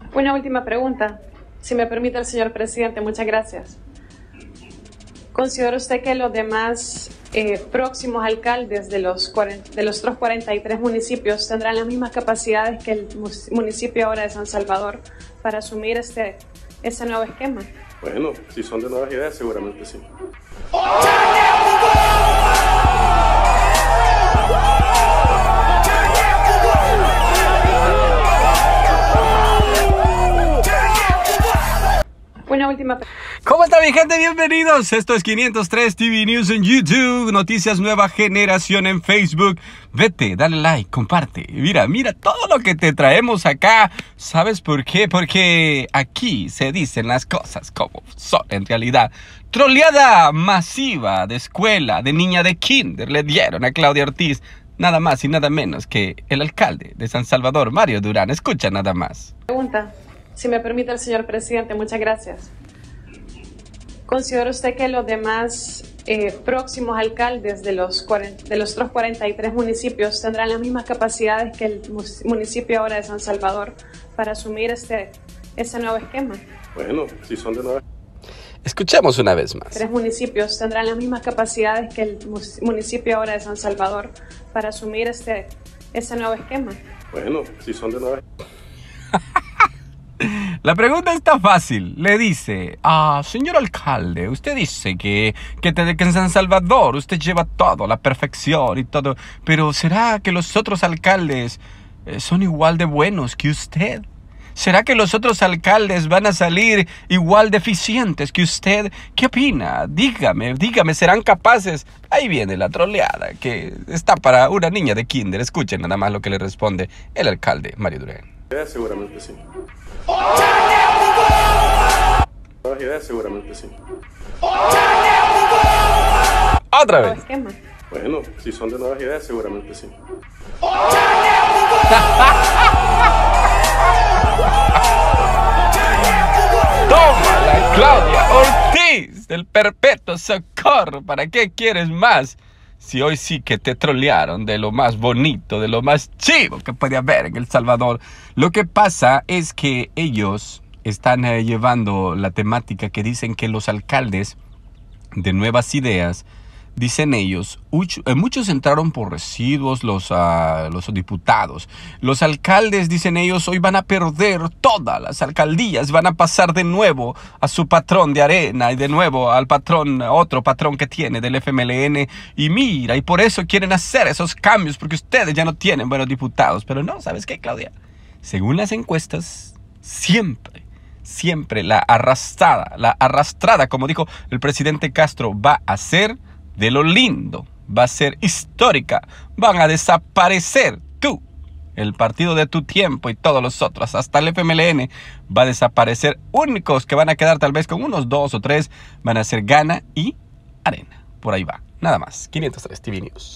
Una última pregunta, si me permite el señor presidente. Muchas gracias. ¿Considera usted que los demás próximos alcaldes de los otros 43 municipios tendrán las mismas capacidades que el municipio ahora de San Salvador para asumir ese nuevo esquema? Bueno, si son de nuevas ideas, seguramente sí. Una última. ¿Cómo está mi gente? Bienvenidos. Esto es 503 TV News en YouTube. Noticias Nueva Generación en Facebook. Vete, dale like, comparte. Mira todo lo que te traemos acá. ¿Sabes por qué? Porque aquí se dicen las cosas como son en realidad. Troleada masiva de escuela, de niña de kinder le dieron a Claudia Ortiz. Nada más y nada menos que el alcalde de San Salvador, Mario Durán. Escucha nada más. Pregunta, si me permite el señor presidente. Muchas gracias. ¿Considera usted que los demás próximos alcaldes de los otros 43 municipios tendrán las mismas capacidades que el municipio ahora de San Salvador para asumir ese nuevo esquema? Bueno, si son de nuevas. Escuchemos una vez más. 3 municipios tendrán las mismas capacidades que el municipio ahora de San Salvador para asumir ese nuevo esquema. Bueno, si son de nuevas. La pregunta está fácil. Le dice, señor alcalde, usted dice que en San Salvador usted lleva todo, la perfección y todo, pero ¿será que los otros alcaldes son igual de buenos que usted? ¿Será que los otros alcaldes van a salir igual de eficientes que usted? ¿Qué opina? Dígame, ¿serán capaces? Ahí viene la troleada que está para una niña de kinder. Escuchen nada más lo que le responde el alcalde Mario Durán. Seguramente sí. Nuevas ideas, seguramente sí. Otra vez. Esquema. Bueno, si son de nuevas ideas, seguramente sí. ¡Tómala, Claudia Ortiz! Del perpetuo socorro. ¿Para qué quieres más? Si hoy sí que te trolearon de lo más bonito, de lo más chivo que puede haber en El Salvador. Lo que pasa es que ellos están llevando la temática que dicen que los alcaldes de nuevas ideas, dicen ellos, muchos entraron por residuos, los diputados. Los alcaldes, dicen ellos, hoy van a perder todas las alcaldías, van a pasar de nuevo a su patrón de arena y de nuevo al otro patrón que tiene del FMLN. Y mira, y por eso quieren hacer esos cambios, porque ustedes ya no tienen buenos diputados. Pero no, ¿sabes qué, Claudia? Según las encuestas, siempre la arrastrada, como dijo el presidente Castro, va a ser de lo lindo, va a ser histórica. Van a desaparecer tú, el partido de tu tiempo y todos los otros, hasta el FMLN va a desaparecer. Únicos que van a quedar tal vez con unos 2 o 3 van a ser Gana y Arena. Por ahí va, nada más. 503 TV News.